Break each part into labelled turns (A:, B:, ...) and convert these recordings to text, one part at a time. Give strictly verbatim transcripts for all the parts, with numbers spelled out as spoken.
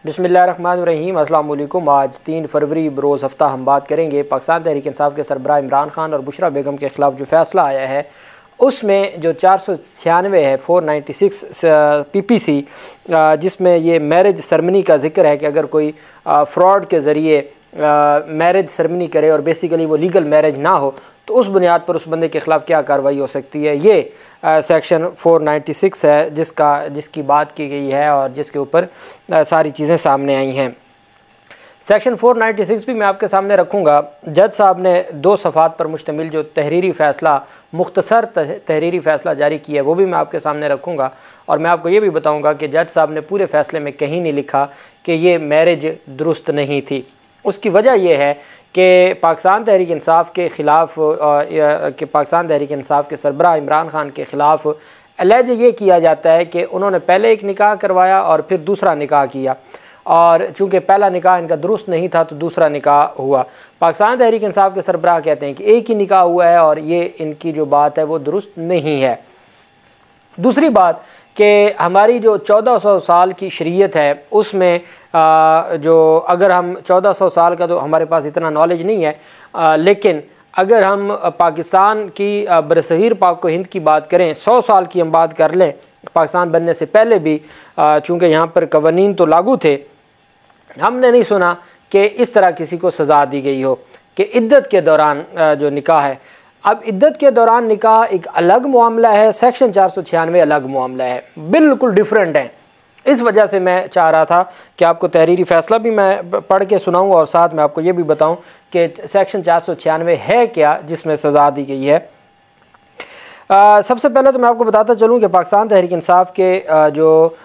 A: बिस्मिल्लाहिर्रहमानिर्रहीम। अस्सलाम वालेकुम। आज तीन फरवरी रोज़ हफ्ता हम बात करेंगे पाकिस्तान तहरीक इंसाफ के सरबराह इमरान खान और बुशरा बेगम के ख़िलाफ़ जो फ़ैसला आया है उसमें जो चार सौ छियानवे है four ninety six P P C, जिसमें ये मैरिज सेरेमनी का जिक्र है कि अगर कोई फ़्रॉड के ज़रिए मैरिज सेरेमनी करे और बेसिकली वो लीगल मैरिज ना हो तो उस बुनियाद पर उस बंदे के ख़िलाफ़ क्या कार्रवाई हो सकती है। ये सेक्शन फोर नाइन्टी सिक्स है जिसका जिसकी बात की गई है और जिसके ऊपर सारी चीज़ें सामने आई हैं। सेक्शन फोर नाइन्टी सिक्स भी मैं आपके सामने रखूँगा। जज साहब ने दो सफ़ात पर मुश्तमिल जो तहरीरी फ़ैसला मुख्तसर तहरीरी फ़ैसला जारी किया है वो भी मैं आपके सामने रखूँगा और मैं आपको ये भी बताऊँगा कि जज साहब ने पूरे फ़ैसले में कहीं नहीं लिखा कि ये मैरिज दुरुस्त नहीं थी। उसकी वजह यह है कि पाकिस्तान तहरीक इंसाफ के ख़िलाफ़ कि पाकिस्तान तहरीक इंसाफ के सरबराह इमरान खान के ख़िलाफ़ एलेज ये किया जाता है कि उन्होंने पहले एक निकाह करवाया और फिर दूसरा निकाह किया, और चूँकि पहला निकाह इनका दुरुस्त नहीं था तो दूसरा निकाह हुआ। पाकिस्तान तहरीक इंसाफ के सरबराह कहते हैं कि एक ही निकाह हुआ है और ये इनकी जो बात है वो दुरुस्त नहीं है। दूसरी बात कि हमारी जो चौदह सौ साल की शरीयत है उसमें आ, जो अगर हम चौदह सौ साल का तो हमारे पास इतना नॉलेज नहीं है, आ, लेकिन अगर हम पाकिस्तान की बरसगीर पाक व हिंद की बात करें, सौ साल की हम बात कर लें, पाकिस्तान बनने से पहले भी चूँकि यहाँ पर कवानीन तो लागू थे, हमने नहीं सुना कि इस तरह किसी को सज़ा दी गई हो कि इद्दत के दौरान जो निकाह है। अब इद्दत के दौरान निकाह एक अलग मामला है, सेक्शन चार सौ छियानवे अलग मामला है, बिल्कुल डिफरेंट है। इस वजह से मैं चाह रहा था कि आपको तहरीरी फ़ैसला भी मैं पढ़ के सुनाऊँ और साथ में आपको ये भी बताऊँ कि सेक्शन चार सौ छियानवे है क्या जिसमें सज़ा दी गई है। आ, सबसे पहले तो मैं आपको बताता चलूँ कि पाकिस्तान तहरीक इंसाफ के आ, जो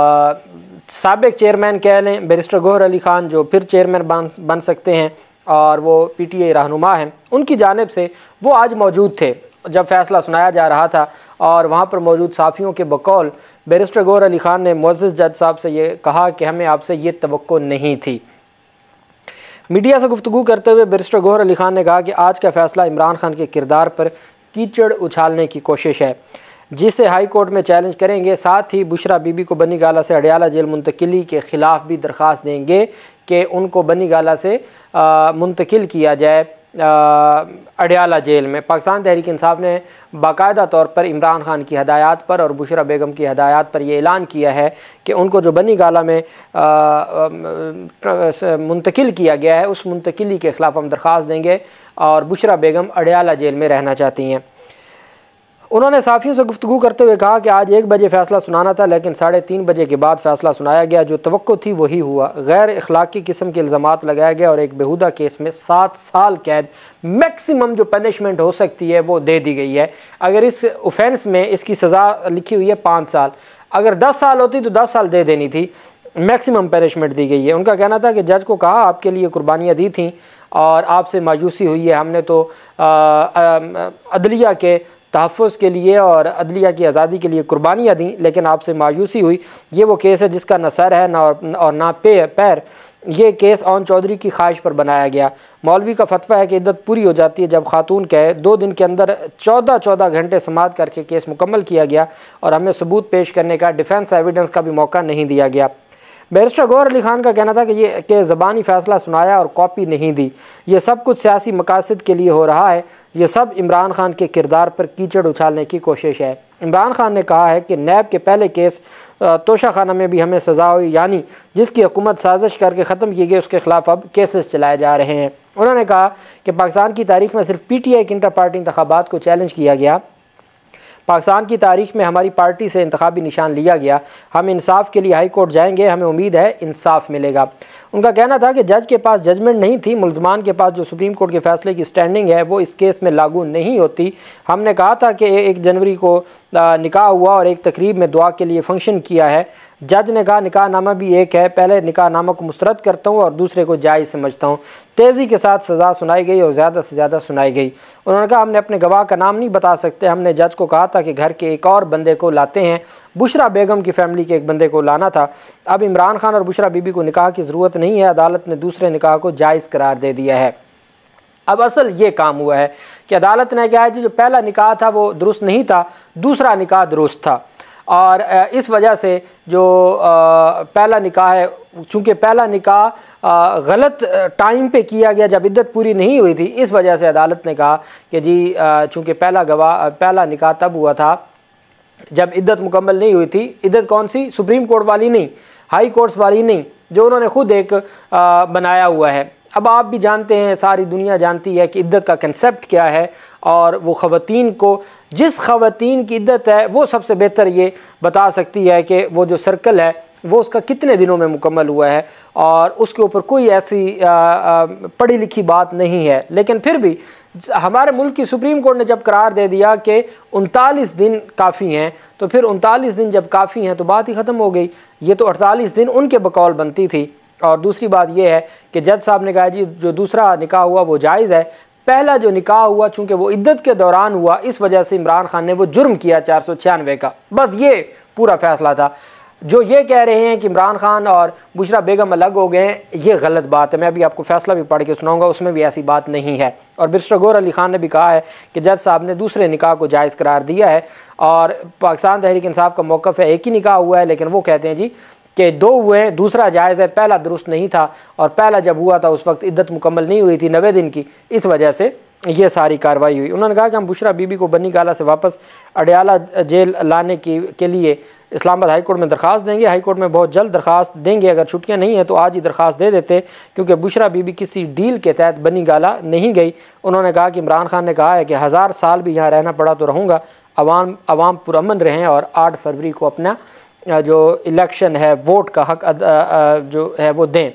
A: साबिक चेयरमैन कह लें बैरिस्टर गौहर अली ख़ान, जो फिर चेयरमैन बन बन सकते हैं और वो पी टी आई रहनुमा हैं, उनकी जानिब से वो आज मौजूद थे जब फ़ैसला सुनाया जा रहा था और वहाँ पर मौजूद साफ़ियों के बकौल बैरिस्टर गौहर अली ख़ान ने मुअज़्ज़ज़ जज साहब से ये कहा कि हमें आपसे ये तवक्को नहीं थी। मीडिया से गुफ्तगू करते हुए बैरिस्टर गौहर अली ख़ान ने कहा कि आज का फ़ैसला इमरान खान के किरदार पर कीचड़ उछालने की कोशिश है जिसे हाई कोर्ट में चैलेंज करेंगे। साथ ही बुशरा बीबी को बनी गाला से अडियाला जेल मुंतकिली के ख़िलाफ़ भी दरख्वास्त देंगे कि उनको बनी गाला से मुंतकिल किया जाए अडियाला जेल में। पाकिस्तान तहरीक इंसाफ ने बाकायदा तौर पर इमरान खान की हदायत पर और बुशरा बेगम की हदायत पर यह ऐलान किया है कि उनको जो बनी गाला में मुंतकिल किया गया है उस मुंतकिली के ख़िलाफ़ हम दरख्वास्त देंगे और बुशरा बेगम अडियाला जेल में रहना चाहती हैं। उन्होंने साफ़ियों से गुफ्तगू करते हुए कहा कि आज एक बजे फ़ैसला सुनाना था लेकिन साढ़े तीन बजे के बाद फ़ैसला सुनाया गया, जो तवक्को थी वही हुआ। गैर अखलाकी किस्म के इल्ज़ामात लगाया गया और एक बेहुदा केस में सात साल कैद मैक्सिमम जो पनिशमेंट हो सकती है वो दे दी गई है। अगर इस ऑफेंस में इसकी सज़ा लिखी हुई है पाँच साल, अगर दस साल होती तो दस साल दे देनी थी, मैक्सिमम पनिशमेंट दी गई है। उनका कहना था कि जज को कहा आपके लिए कुर्बानियाँ दी थी और आपसे मायूसी हुई है, हमने तो अदलिया के तहफ़्फ़ुज़ के लिए और अदलिया की आज़ादी के लिए कुर्बानियाँ दी लेकिन आपसे मायूसी हुई। ये वो केस है जिसका न सर है ना और ना पे पैर। ये केस ओन चौधरी की ख्वाहिश पर बनाया गया। मौलवी का फतवा है कि इद्दत पूरी हो जाती है जब खातून कहे। दो दिन के अंदर चौदह चौदह घंटे समाअत करके केस मुकम्मल किया गया और हमें सबूत पेश करने का, डिफेंस एविडेंस का भी मौका नहीं दिया गया। बैरिस्टर गौहर अली ख़ान का कहना था कि ये कि ज़बानी फ़ैसला सुनाया और कॉपी नहीं दी, ये सब कुछ सियासी मकासद के लिए हो रहा है, ये सब इमरान खान के किरदार पर कीचड़ उछालने की कोशिश है। इमरान खान ने कहा है कि नैब के पहले केस तोशा खाना में भी हमें सज़ा हुई, यानी जिसकी हुकूमत साजिश करके ख़त्म की गई उसके ख़िलाफ़ अब केसेस चलाए जा रहे हैं। उन्होंने कहा कि पाकिस्तान की तारीख़ में सिर्फ पी टी आई के इंटर पार्टी इंतखाबात को चैलेंज किया गया, पाकिस्तान की तारीख़ में हमारी पार्टी से इंतखाबी निशान लिया गया। हम इंसाफ के लिए हाई कोर्ट जाएंगे, हमें उम्मीद है इंसाफ मिलेगा। उनका कहना था कि जज के पास जजमेंट नहीं थी, मुल्ज़मान के पास जो सुप्रीम कोर्ट के फैसले की स्टैंडिंग है वो इस केस में लागू नहीं होती। हमने कहा था कि एक जनवरी को निकाह हुआ और एक तकरीब में दुआ के लिए फ़ंक्शन किया है। जज ने कहा निकाह नामा भी एक है, पहले निकाह नामा को मुस्तरद करता हूँ और दूसरे को जायज़ समझता हूँ। तेज़ी के साथ सज़ा सुनाई गई और ज़्यादा से ज़्यादा सुनाई गई। उन्होंने कहा हमने अपने गवाह का नाम नहीं बता सकते, हमने जज को कहा था कि घर के एक और बंदे को लाते हैं, बुशरा बेगम की फैमिली के एक बंदे को लाना था। अब इमरान खान और बुशरा बीबी को निकाह की ज़रूरत नहीं है, अदालत ने दूसरे निकाह को जायज़ करार दे दिया है। अब असल ये काम हुआ है कि अदालत ने क्या है, जो पहला निकाह था वो दुरुस्त नहीं था, दूसरा निकाह दुरुस्त था और इस वजह से जो आ, पहला निकाह है, चूँकि पहला निकाह गलत टाइम पे किया गया जब इद्दत पूरी नहीं हुई थी, इस वजह से अदालत ने कहा कि जी चूँकि पहला गवाह पहला निकाह तब हुआ था जब इद्दत मुकम्मल नहीं हुई थी। इद्दत कौन सी? सुप्रीम कोर्ट वाली नहीं, हाई कोर्ट्स वाली नहीं, जो उन्होंने ख़ुद एक आ, बनाया हुआ है। अब आप भी जानते हैं, सारी दुनिया जानती है कि इद्दत का कंसेप्ट क्या है, और वो ख़वातीन को, जिस ख़वातीन की इद्दत है वो सबसे बेहतर ये बता सकती है कि वो जो सर्कल है वो उसका कितने दिनों में मुकम्मल हुआ है, और उसके ऊपर कोई ऐसी आ, आ, पढ़ी लिखी बात नहीं है। लेकिन फिर भी हमारे मुल्क की सुप्रीम कोर्ट ने जब करार दे दिया कि उनतालीस दिन काफ़ी हैं, तो फिर उनतालीस दिन जब काफ़ी हैं तो बात ही ख़त्म हो गई। ये तो अड़तालीस दिन उनके बकौल बनती थी। और दूसरी बात यह है कि जज साहब ने कहा जी जो दूसरा निकाह हुआ वो जायज़ है, पहला जो निकाह हुआ चूँकि वो इद्दत के दौरान हुआ, इस वजह से इमरान खान ने वो जुर्म किया चार सौ छियानवे का। बस ये पूरा फैसला था। जो ये कह रहे हैं कि इमरान खान और बुशरा बेगम अलग हो गए हैं, ये गलत बात है। मैं अभी आपको फैसला भी पढ़ के सुनाऊंगा, उसमें भी ऐसी बात नहीं है। और बैरिस्टर गौहर अली खान ने भी कहा है कि जज साहब ने दूसरे निकाह को जायज़ करार दिया है, और पाकिस्तान तहरीक इंसाफ का मौक़िफ़ है एक ही निकाह हुआ है, लेकिन वो कहते हैं जी कि दो हुए हैं, दूसरा जायज़ है, पहला दुरुस्त नहीं था, और पहला जब हुआ था उस वक्त इद्दत मुकम्मल नहीं हुई थी नब्बे दिन की, इस वजह से ये सारी कार्रवाई हुई। उन्होंने कहा कि हम बुशरा बीबी को बनी गाला से वापस अडयाला जेल लाने की के लिए इस्लामाबाद हाई कोर्ट में दरख्वास्त देंगे। हाई कोर्ट में बहुत जल्द दरख्वास्त देंगे, अगर छुट्टियां नहीं हैं तो आज ही दरख्वास्त दे देते, क्योंकि बुशरा बीबी किसी डील के तहत बनी गाला नहीं गई। उन्होंने कहा कि इमरान खान ने कहा है कि हज़ार साल भी यहाँ रहना पड़ा तो रहूँगा, अवाम अवाम पुरअमन रहें और आठ फरवरी को अपना जो इलेक्शन है, वोट का हक जो है वो दें।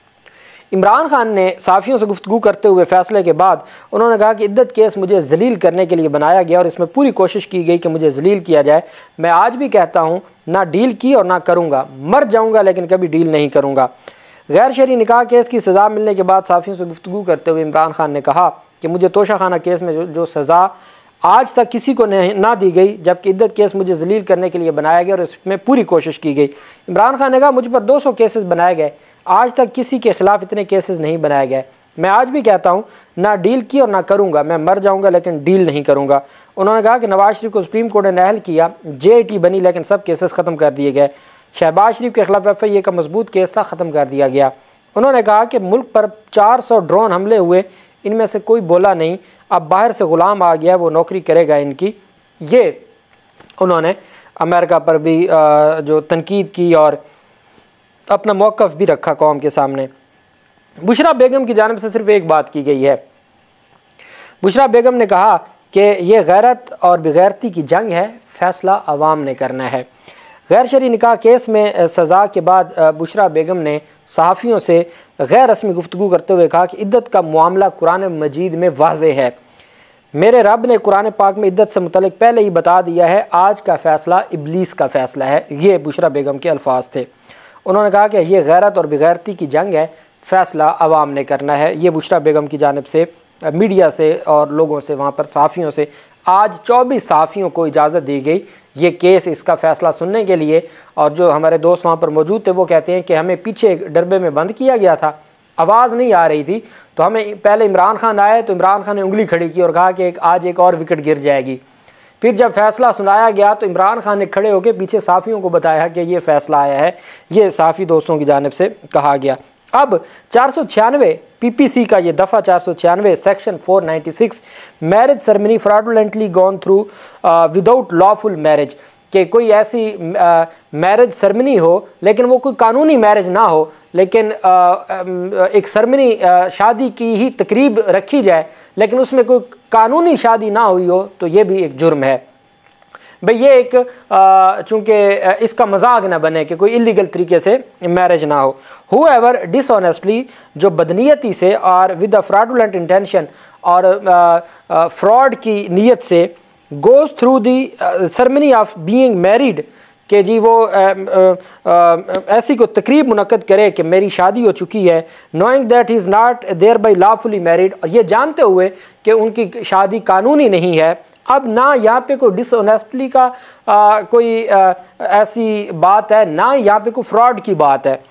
A: इमरान खान ने साफ़ियों से गुफ्तगू करते हुए फ़ैसले के बाद उन्होंने कहा कि इद्दत केस मुझे जलील करने के लिए बनाया गया और इसमें पूरी कोशिश की गई कि मुझे जलील किया जाए। मैं आज भी कहता हूँ, ना डील की और ना करूँगा, मर जाऊँगा लेकिन कभी डील नहीं करूँगा। गैर शरई निकाह केस की सज़ा मिलने के बाद साफ़ियों से गुफ्तगू करते हुए इमरान खान ने कहा कि मुझे तोशा खाना केस में जो, जो सज़ा आज तक किसी को ना दी गई, जबकि इद्दत केस मुझे जलील करने के लिए बनाया गया और इसमें पूरी कोशिश की गई। इमरान खान ने कहा मुझ पर दो सौ केसेस बनाए गए, आज तक किसी के ख़िलाफ़ इतने केसेस नहीं बनाए गए। मैं आज भी कहता हूँ, ना डील की और ना करूँगा, मैं मर जाऊँगा लेकिन डील नहीं करूँगा। उन्होंने कहा कि नवाज शरीफ को सुप्रीम कोर्ट ने नाअहल किया, जे आई टी बनी लेकिन सब केसेस ख़त्म कर दिए गए। शहबाज शरीफ के खिलाफ एफ आई ए का मजबूत केस था, ख़त्म कर दिया गया। उन्होंने कहा कि मुल्क पर चार सौ ड्रोन हमले हुए, इनमें से कोई बोला नहीं, अब बाहर से ग़ुलाम आ गया, वो नौकरी करेगा इनकी। ये उन्होंने अमेरिका पर भी जो तनकीद की और अपना मौक़िफ़ भी रखा कौम के सामने। बुशरा बेगम की जानिब से सिर्फ एक बात की गई है। बुशरा बेगम ने कहा कि ये गैरत और बेगैरती की जंग है, फ़ैसला अवाम ने करना है। गैर शरई निकाह केस में सज़ा के बाद बुशरा बेगम ने सहाफ़ियों से गैर रस्मी गुफ्तगू करते हुए कहा कि इद्दत का मामला कुरान मजीद में वाज़ेह है। मेरे रब ने कुरान पाक में इद्दत से मुतल्लिक़ पहले ही बता दिया है, आज का फ़ैसला इब्लीस का फ़ैसला है। ये बुशरा बेगम के अल्फाज थे। उन्होंने कहा कि ये गैरत और बेगैरती की जंग है, फ़ैसला अवाम ने करना है। ये बुशरा बेगम की जानिब से मीडिया से और लोगों से, वहाँ पर सहाफ़ियों से आज चौबीस सहाफ़ियों को इजाज़त दी गई ये केस, इसका फ़ैसला सुनने के लिए। और जो हमारे दोस्त वहाँ पर मौजूद थे वो कहते हैं कि हमें पीछे डरबे में बंद किया गया था, आवाज़ नहीं आ रही थी, तो हमें पहले इमरान खान आए तो इमरान खान ने उंगली खड़ी की और कहा कि एक आज एक और विकेट गिर जाएगी। फिर जब फ़ैसला सुनाया गया तो इमरान खान ने खड़े होकर पीछे सहाफ़ियों को बताया कि ये फ़ैसला आया है। ये सहाफ़ी दोस्तों की जानिब से कहा गया। अब चार सौ छियानवे पी पी सी का ये दफ़ा चार सौ छियानवे section four ninety six marriage ceremony fraudulently gone through without lawful marriage, कि कोई ऐसी मैरिज सेरेमनी हो लेकिन वो कोई कानूनी मैरिज ना हो, लेकिन आ, आ, एक सेरेमनी शादी की ही तकरीब रखी जाए लेकिन उसमें कोई कानूनी शादी ना हुई हो, तो ये भी एक जुर्म है। भाई ये एक चूँकि इसका मजाक ना बने कि कोई इलीगल तरीके से मैरिज ना हो। हुएवर डिसऑनेस्टली, जो बदनीयती से और विद अ फ्रॉडुलेंट इंटेंशन और फ्रॉड की नीयत से goes through the ceremony of being married, कि जी वो आ, आ, आ, ऐसी को तकरीब मुनक्कद करे कि मेरी शादी हो चुकी है, knowing that he is not there by lawfully married, और ये जानते हुए कि उनकी शादी कानूनी नहीं है। अब ना यहाँ पे कोई डिसऑनेस्टली का आ, कोई आ, ऐसी बात है, ना यहाँ पे कोई फ्रॉड की बात है।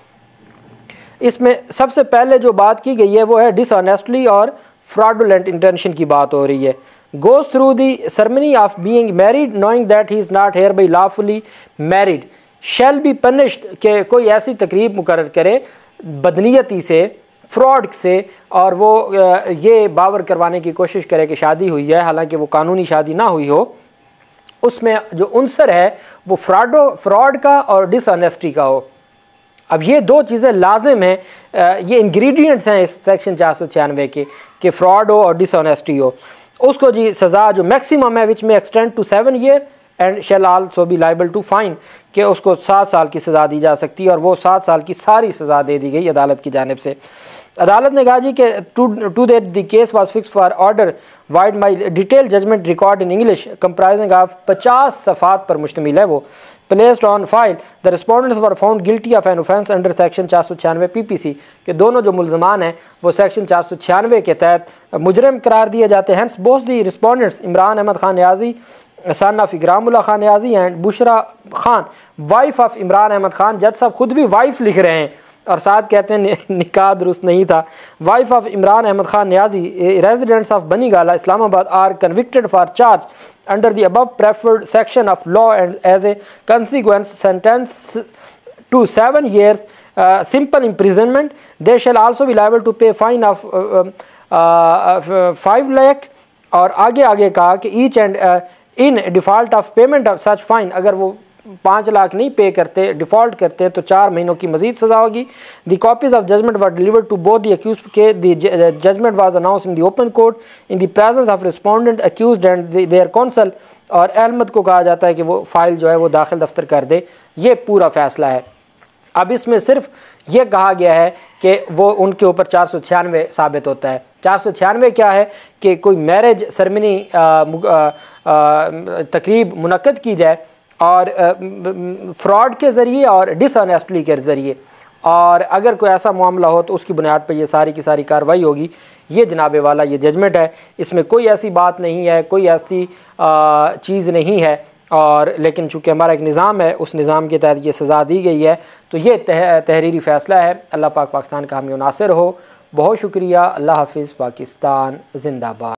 A: इसमें सबसे पहले जो बात की गई है वो है डिसऑनेस्टली और फ्रॉडुलेंट इंटेंशन की बात हो रही है। Goes through the ceremony of being married knowing that he is not here by lawfully married, shall be punished के कोई ऐसी तकरीब मुकर्रर करे बदनीयती से, फ्रॉड से, और वो ये बावर करवाने की कोशिश करे कि शादी हुई है हालांकि वो कानूनी शादी ना हुई हो, उसमें जो उनसर है वो फ्रॉडो फ्रॉड का और डिसऑनेस्टी का हो। अब ये दो चीज़ें लाजिम हैं, ये इंग्रेडिएंट्स हैं इस सेक्शन चार सौ छियानवे के कि फ्रॉड हो और डिसऑनेस्टी हो। उसको जी सज़ा जो मैक्सिमम है विच में extend to seven year and shall also be liable to fine, कि उसको सात साल की सज़ा दी जा सकती है, और वो सात साल की सारी सज़ा दे दी गई अदालत की जानिब से। अदालत ने कहा जी कि to to that the case was fixed for order vide my detail judgment record in English comprising of पचास सफ़ात पर मुश्तमिल है वो, placed on file the respondents were found guilty of an offence under section चार सौ छियानवे P P सी, के दोनों जो मुलजमान हैं वो सेक्शन चार सौ छियानवे के तहत मुजरिम करार दिए जाते हैं। Hence both the respondents Imran Ahmad Khan Niazi son of Ikramullah Khan Niazi and Bushra Khan wife of Imran Ahmad Khan, जज साहब खुद भी वाइफ लिख रहे हैं और साथ कहते हैं निकाह दुरुस्त नहीं था, wife of Imran Ahmad Khan Niazi residents of Bani Gala Islamabad are convicted for charge under the above preferred section of law and as a consequence sentence to seven years simple imprisonment, they shall also be liable to pay fine of five lakh. और आगे आगे कहा कि each and in default of payment of such fine, अगर वो पाँच लाख नहीं पे करते, डिफ़ॉल्ट करते हैं, तो चार महीनों की मजीद सज़ा होगी। The copies of judgment were delivered to both the accused के the judgment was announce in the open court in the presence of respondent accused and their council, और अहमद को कहा जाता है कि वो फ़ाइल जो है वो दाखिल दफ्तर कर दे। ये पूरा फ़ैसला है। अब इसमें सिर्फ ये कहा गया है कि वो उनके ऊपर चार सौ छियानवे साबित होता है। चार सौ छियानवे क्या है कि कोई मैरिज सरमनी तकरीब मुनक्कद की जाए और फ्रॉड के ज़रिए और डिसऑनेस्टली के ज़रिए, और अगर कोई ऐसा मामला हो तो उसकी बुनियाद पर ये सारी की सारी कार्रवाई होगी। ये जनाबे वाला ये जजमेंट है, इसमें कोई ऐसी बात नहीं है, कोई ऐसी चीज़ नहीं है, और लेकिन चूँकि हमारा एक निज़ाम है, उस निज़ाम के तहत ये सज़ा दी गई है, तो ये तह, तहरीरी फ़ैसला है। अल्लाह पाक पाकिस्तान का हामी नासिर हो। बहुत शुक्रिया। अल्लाह हाफिज़। पाकिस्तान जिंदाबाद।